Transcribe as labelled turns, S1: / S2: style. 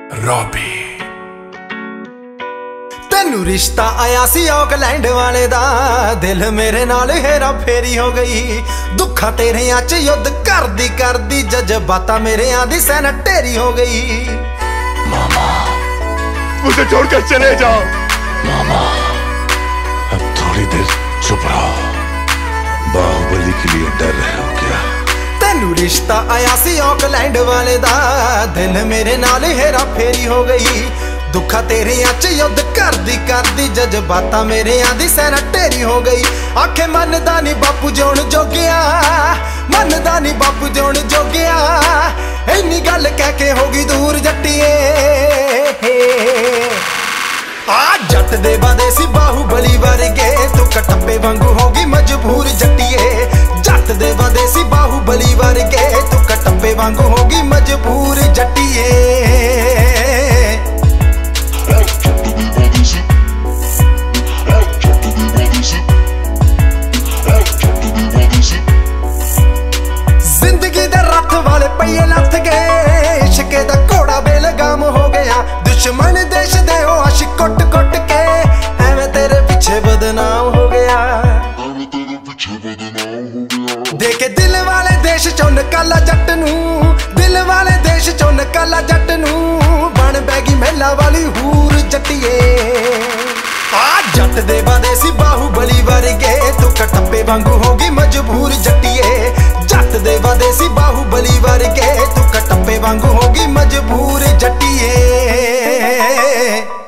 S1: Robbie
S2: तेनू रिश्ता आया सी ऑकलैंड वाले दा, दिल मेरे नाल हेरा फेरी हो गई। दुखा तेरे च युद्ध करदी जज्बाता मेरे आंदी सैना ढेरी हो गई।
S1: मामा मुझे छोड़कर चले जाओ। मामा अब थोड़ी देर चुप रहो, बाहुबली के लिए डर रहे हो क्या?
S2: तेनू रिश्ता आया सी ऑकलैंड वाले दा, दिल मेरे नाल हेरा फेरी हो गई। दुखा तेरे च युद्ध करदी जज्बाता मेरे आंदी सैना ढेरी हो गई। आखे मनदा नी बापू जोन जोगिया, मनदा नी बापू जोन जोगिया, इन्नी गल कह के होगी दूर जट्टिए। आ जट दे वादे सी बाहुबली वर्गे, तू कटप्पे वांगू होगी मजबूर जट्टिए। जट दे वादे सी बाहुबली वर्गे, तू कटप्पे वांगू होगी मजबूर जट्टिए। पईए लथ गए, इश्के दा घोड़ा बेलगाम हो गया। दुश्मन देश दे ओ आशिक कुट कुट के, एवें तेरे पीछे बदनाम हो गया। देखे दिल वाले देश चों नकाला जट नू, दिल वाले देश चों नकाला जट नू, बन बैगी मेला वाली हूर जट्टिए। आ जट दे वादे सी बाहुबली वर्गे, तू कटप्पे वांगू होगी मजबूर जट्टिए। जट दे वादे सी बाहुबली वर्गे, तू कटप्पे वांगू होगी मजबूर जट्टिए।